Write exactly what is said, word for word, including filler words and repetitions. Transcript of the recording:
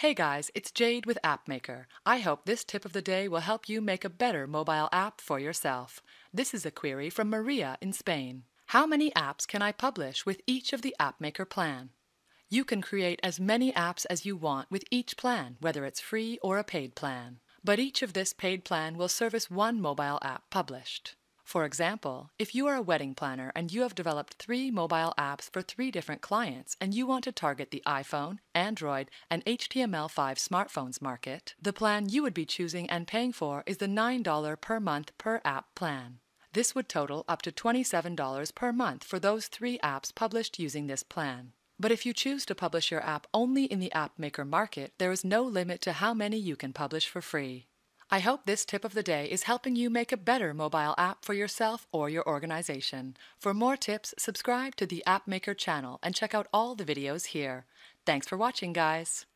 Hey guys, it's Jade with Appmakr. I hope this tip of the day will help you make a better mobile app for yourself. This is a query from Maria in Spain. How many apps can I publish with each of the Appmakr plan? You can create as many apps as you want with each plan, whether it's free or a paid plan. But each of this paid plan will service one mobile app published. For example, if you are a wedding planner and you have developed three mobile apps for three different clients and you want to target the iPhone, Android, and H T M L five smartphones market, the plan you would be choosing and paying for is the nine dollars per month per app plan. This would total up to twenty-seven dollars per month for those three apps published using this plan. But if you choose to publish your app only in the Appmakr market, there is no limit to how many you can publish for free. I hope this tip of the day is helping you make a better mobile app for yourself or your organization. For more tips, subscribe to the Appmakr channel and check out all the videos here. Thanks for watching, guys.